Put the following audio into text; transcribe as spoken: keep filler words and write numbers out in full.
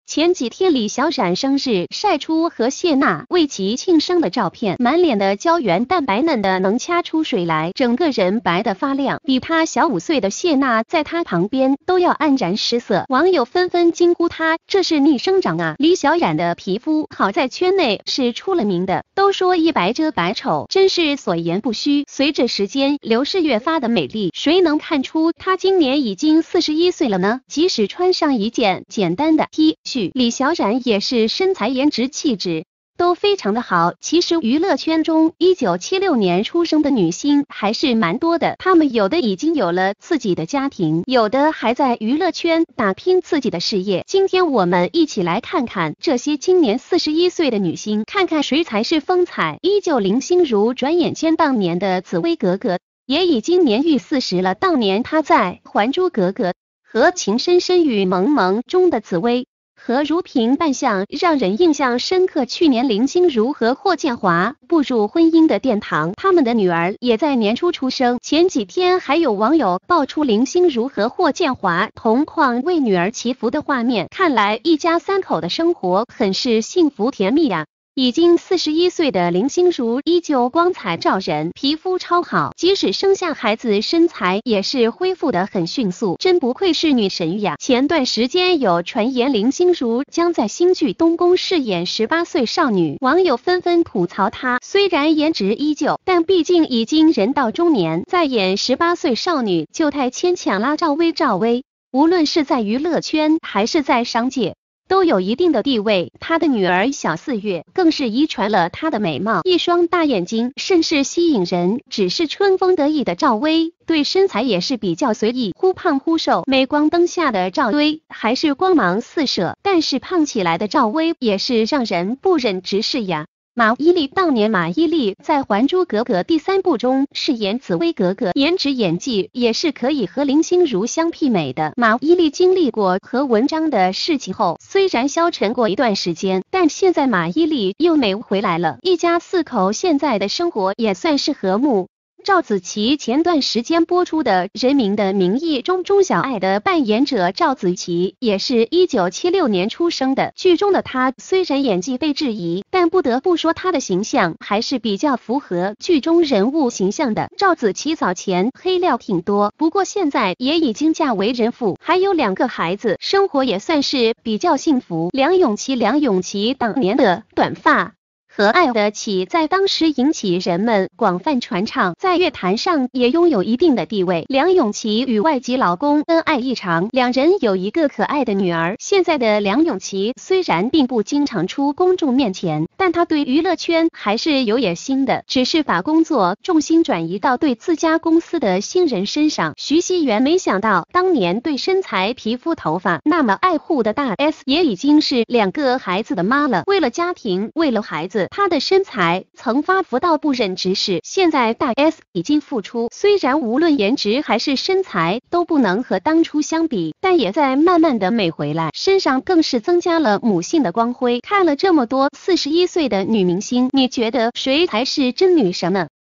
前几天李小冉生日，晒出和谢娜为其庆生的照片，满脸的胶原蛋白嫩的能掐出水来，整个人白得发亮，比她小五岁的谢娜在她旁边都要黯然失色。网友纷纷惊呼她这是逆生长啊！李小冉的皮肤好在圈内是出了名的，都说一白遮百丑，真是所言不虚。随着时间流逝，越发的美丽，谁能看出她今年已经四十一岁了呢？即使穿上一件简单的 T 恤，李小冉也是身材颜值气质都非常的好。其实娱乐圈中一九七六年出生的女星还是蛮多的，她们有的已经有了自己的家庭，有的还在娱乐圈打拼自己的事业。今天我们一起来看看这些今年四十一岁的女星，看看谁才是风采依旧林心如。转眼间当年的紫薇格格也已经年逾四十了，当年她在《还珠格格》和《情深深雨蒙蒙》中的紫薇和如萍扮相让人印象深刻。去年林心如和霍建华步入婚姻的殿堂，他们的女儿也在年初出生。前几天还有网友爆出林心如和霍建华同框为女儿祈福的画面，看来一家三口的生活很是幸福甜蜜呀。已经四十一岁的林心如依旧光彩照人，皮肤超好，即使生下孩子身材也是恢复得很迅速，真不愧是女神呀。前段时间有传言林心如将在新剧《东宫》饰演十八岁少女，网友纷纷吐槽她虽然颜值依旧，但毕竟已经人到中年，再演十八岁少女就太牵强啦。赵薇赵薇无论是在娱乐圈还是在商界都有一定的地位，她的女儿小四月更是遗传了她的美貌，一双大眼睛甚是吸引人。只是春风得意的赵薇对身材也是比较随意，忽胖忽瘦，镁光灯下的赵薇还是光芒四射，但是胖起来的赵薇也是让人不忍直视呀。马伊琍当年马伊琍在《还珠格格》第三部中饰演紫薇格格，颜值演技也是可以和林心如相媲美的。马伊琍经历过和文章的事情后，虽然消沉过一段时间，但现在马伊琍又美回来了，一家四口现在的生活也算是和睦。赵子琪前段时间播出的《人民的名义》中钟小爱的扮演者赵子琪也是一九七六年出生的，剧中的她虽然演技被质疑，但不得不说她的形象还是比较符合剧中人物形象的。赵子琪早前黑料挺多，不过现在也已经嫁为人妇，还有两个孩子，生活也算是比较幸福。梁咏琪梁咏琪当年的短发和爱得起在当时引起人们广泛传唱，在乐坛上也拥有一定的地位。梁咏琪与外籍老公恩爱异常，两人有一个可爱的女儿。现在的梁咏琪虽然并不经常出公众面前，但她对娱乐圈还是有野心的，只是把工作重心转移到对自家公司的新人身上。徐熙媛没想到当年对身材皮肤头发那么爱护的大 S 也已经是两个孩子的妈了，为了家庭为了孩子，她的身材曾发福到不忍直视，现在大 S 已经复出，虽然无论颜值还是身材都不能和当初相比，但也在慢慢的美回来，身上更是增加了母性的光辉。看了这么多四十一岁的女明星，你觉得谁才是真女神呢？